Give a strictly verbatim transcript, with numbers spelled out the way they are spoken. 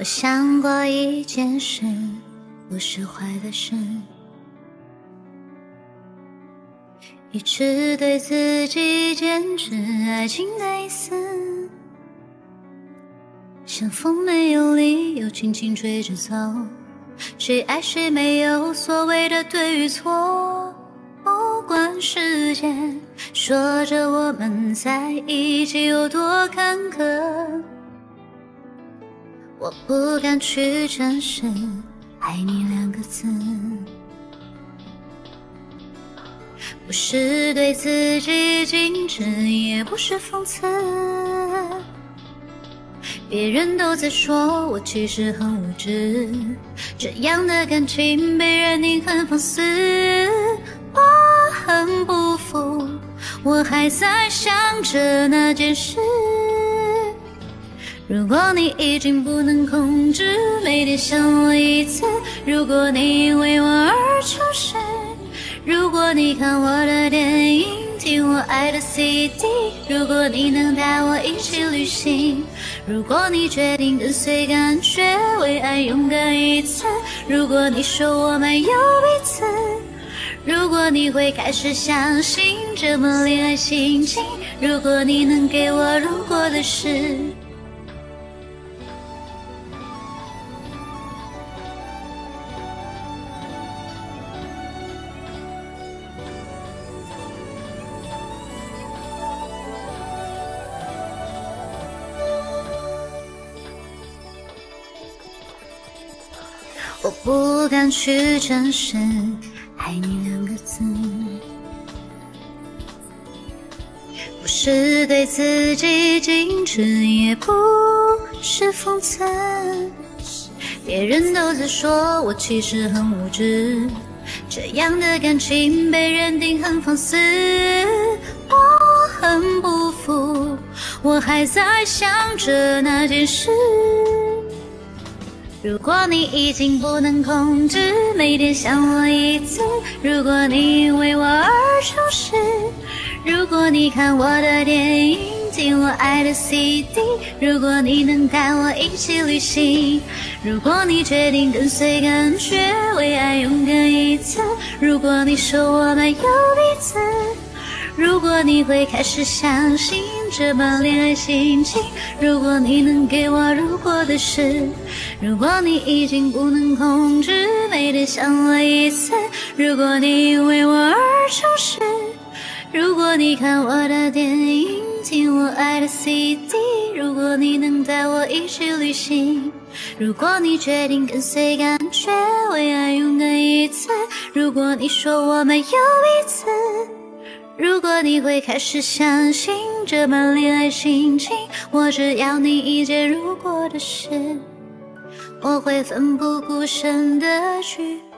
我想过一件事，不是坏的事，一直对自己坚持爱情的意思，像风没有理由轻轻吹着走，谁爱谁没有所谓的对与错，不管时间说着我们在一起有多坎坷，我不敢去证实爱你两个字，不是对自己矜持，也不是讽刺，别人都在说我其实很无知，这样的感情被认定很放肆，我很不服，我还在想着那件事，如果你已经不能控制，每天想我一次，如果你因为我而诚实，如果你看我的电影，听我爱的 C D， 如果你能带我一起旅行，如果你决定跟随感觉，为爱勇敢一次，如果你说我们有彼此，如果你会开始相信这么恋爱心情，如果你能给我如果的事。我不敢去证实爱你两个字，不是对自己矜持，也不是讽刺，别人都在说我其实很无知，这样的感情被认定很放肆，我很不服，我还在想着那件事，如果你已经不能控制，每天想我一次，如果你因为我而诚实，如果你看我的电影，听我爱的 C D， 如果你能带我一起旅行，如果你决定跟随感觉，为爱勇敢一次，如果你说我们有彼此，如果你会开始相信这般恋爱心情，如果你能给我如果的事，如果你已经不能控制，每天想我一次，如果你因为我而诚实，如果你看我的电影，听我爱的 C D， 如果你能带我一起旅行，如果你决定跟随感觉，为爱勇敢一次，如果你说我们有彼此，如果你会开始相信这般恋爱心情，我只要你一件如果的事，我会奋不顾身的去